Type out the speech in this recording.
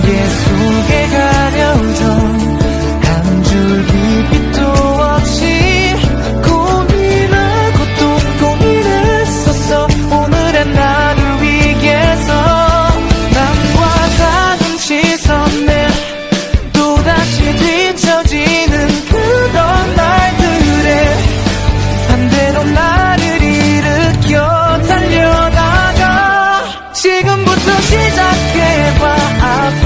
속에 가려져 한 줄기 빛도 없이 고민하고 또 고민했었어. 오늘의 나를 위해서 남과 다른 시선에 또다시 뒤처지는 그런 날들에 반대로 나를 일으켜 달려나가. 지금부터 시작해봐.